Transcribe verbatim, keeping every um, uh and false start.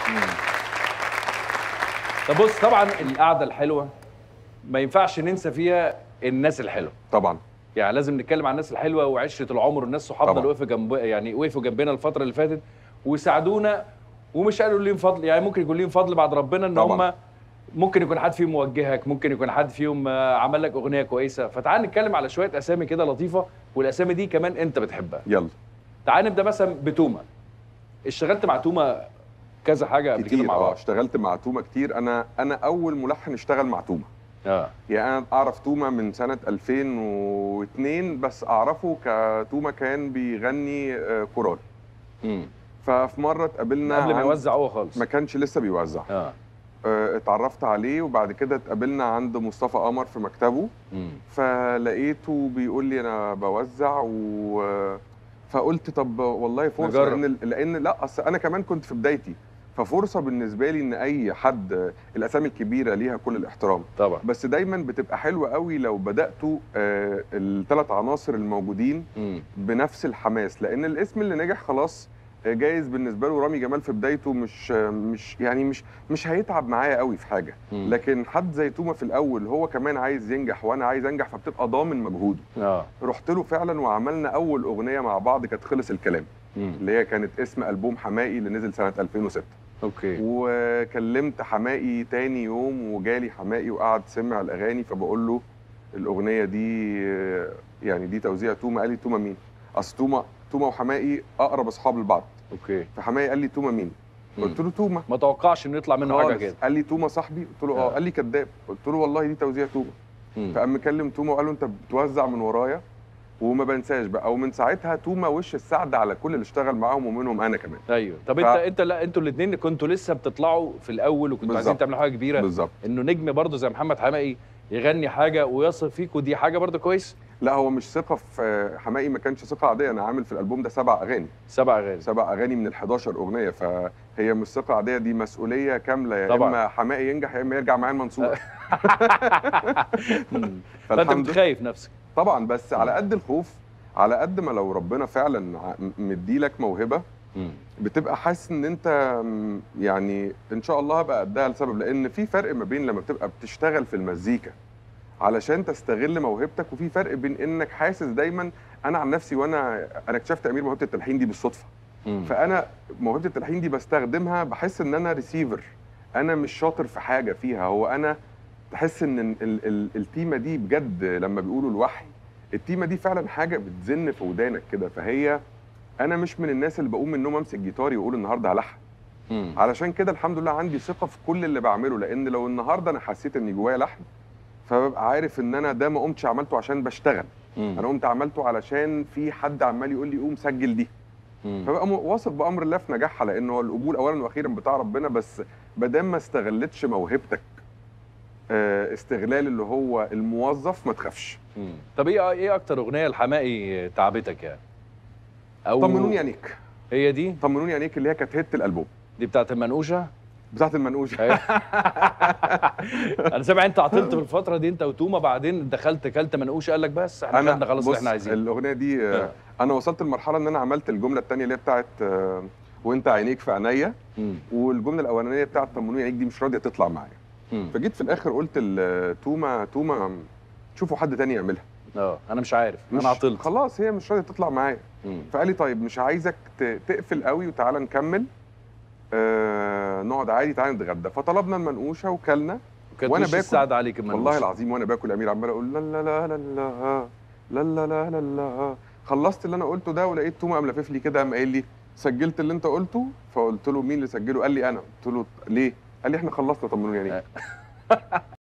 طب بص، طبعا القعده الحلوه ما ينفعش ننسى فيها الناس الحلوه. طبعا يعني لازم نتكلم عن الناس الحلوه وعشره العمر، الناس صحابنا اللي وقفوا جنب، يعني وقفوا جنبنا الفتره اللي فاتت وساعدونا، ومش قالوا ليهم فضل، يعني ممكن يكون ليهم فضل بعد ربنا ان هم ممكن يكون حد فيهم موجهك، ممكن يكون حد فيهم عمل لك اغنيه كويسه. فتعال نتكلم على شويه اسامي كده لطيفه، والاسامي دي كمان انت بتحبها. يلا تعال نبدا مثلا بتوما. اشتغلت مع توما كذا حاجه قبل كده مع بعض. اه اشتغلت مع توما كتير. انا انا اول ملحن اشتغل مع توما. اه يعني انا اعرف توما من سنه ألفين واثنين، بس اعرفه كتوما كان بيغني كورال. امم ففي مره اتقابلنا قبل ما يوزع هو خالص، ما كانش لسه بيوزع. اه اتعرفت عليه وبعد كده اتقابلنا عند مصطفى قمر في مكتبه. امم فلقيته بيقول لي انا بوزع و فقلت طب والله فرصه، لان لان لا اصل انا كمان كنت في بدايتي، ففرصه بالنسبه لي ان اي حد. الاسامي الكبيره ليها كل الاحترام طبعا، بس دايما بتبقى حلوه قوي لو بداتوا آه الثلاث عناصر الموجودين مم. بنفس الحماس، لان الاسم اللي نجح خلاص جايز بالنسبه له رامي جمال في بدايته مش مش يعني مش مش هيتعب معايا قوي في حاجه. مم. لكن حد زي توما في الاول هو كمان عايز ينجح وانا عايز انجح، فبتبقى ضامن مجهوده. اه رحت له فعلا وعملنا اول اغنيه مع بعض كانت خلص الكلام. مم. اللي هي كانت اسم البوم حماقي اللي نزل سنه ألفين وستة. اوكي. وكلمت حماقي تاني يوم وجالي حماقي وقعد سمع الاغاني، فبقول له الاغنيه دي يعني دي توزيع توما. قال لي توما مين؟ اصل توما توما وحماقي اقرب اصحاب لبعض. اوكي. فحماقي قال لي توما مين؟ قلت له توما. ما توقعش انه يطلع منه حاجه كده. قال لي توما صاحبي. قلت له اه. قال لي كذاب. قلت له والله دي توزيع توما. فقام مكلم توما وقال له انت بتوزع من ورايا. وما بنساش بقى، ومن ساعتها توما وش السعد على كل اللي اشتغل معاهم ومنهم انا كمان. ايوه. طب ف... انت انت لا انتوا الاثنين كنتوا لسه بتطلعوا في الاول وكنتوا عايزين تعملوا حاجه كبيره. بالظبط. انه نجم برضه زي محمد حماقي يغني حاجه ويصف فيك، ودي حاجه برضه كويس. لا هو مش ثقه في حماقي، ما كانش ثقه عاديه. انا عامل في الالبوم ده سبع اغاني. سبع اغاني سبع اغاني من ال حداشر اغنيه، فهي مش ثقه عاديه، دي مسؤوليه كامله. يا طبعا. اما حماقي ينجح يا اما يرجع معايا المنصوره. فانت بتخايف نفسك طبعا، بس على قد الخوف على قد ما لو ربنا فعلا مديلك موهبه بتبقى حاسس ان انت يعني ان شاء الله هبقى قدها لسبب. لان في فرق ما بين لما بتبقى بتشتغل في المزيكا علشان تستغل موهبتك، وفي فرق بين انك حاسس دايما. انا عن نفسي وانا انا اكتشفت امير موهبه التلحين دي بالصدفه. مم. فانا موهبه التلحين دي بستخدمها، بحس ان انا ريسيفر، انا مش شاطر في حاجه فيها. هو انا تحس ان ال ال التيمه دي بجد لما بيقولوا الوحي، التيمه دي فعلا حاجه بتزن في ودانك كده. فهي انا مش من الناس اللي بقوم من النوم امسك جيتاري واقول النهارده هلحن. علشان كده الحمد لله عندي ثقه في كل اللي بعمله، لان لو النهارده انا حسيت ان جوايا لحن فببقى عارف ان انا ده ما قمتش عملته عشان بشتغل. مم. انا قمت عملته علشان في حد عمال يقول لي قوم سجل دي. مم. فبقى واثق بامر الله في نجاحها، لان هو القبول اولا واخيرا بتاع ربنا. بس ما دام ما استغلتش موهبتك استغلال اللي هو الموظف، ما تخافش. مم. طب ايه ايه اكتر اغنيه لحماقي تعبتك يعني؟ او طمنوني عينيك. هي دي طمنوني عينيك اللي هي كانت هيت الالبوم. دي بتاعت المنقوشه؟ بتاعت المنقوشه. انا سامع انت عطلت في الفتره دي انت وتوما، بعدين دخلت كلت منقوشه قال لك بس احنا خدنا خلاص اللي احنا عايزينه. الاغنيه دي آه. انا وصلت لمرحله ان انا عملت الجمله الثانيه اللي هي بتاعت آه وانت عينيك في عينيا، والجمله الاولانيه بتاعت طمنوني عينيك دي مش راضيه تطلع معايا. فجيت في الاخر قلت لتوما توما شوفوا حد تاني يعملها. اه انا مش عارف، انا عطلت خلاص، هي مش راضيه تطلع معايا. فقال لي طيب مش عايزك تقفل قوي وتعالى نكمل، آه نقعد عادي، تعالى نتغدى. فطلبنا المنقوشه وكلنا. وانا باكل السعد عليك المنقوشه والله العظيم، وانا باكل امير عمال اقول لا لا لا لا لا لا لا لا لا لا. خلصت اللي انا قلته ده ولقيت توما قام لافف لي كده، قام قايل لي سجلت اللي انت قلته؟ فقلت له مين اللي سجله؟ قال لي انا. قلت له ليه؟ قال لي احنا خلصنا طمنوني يعني.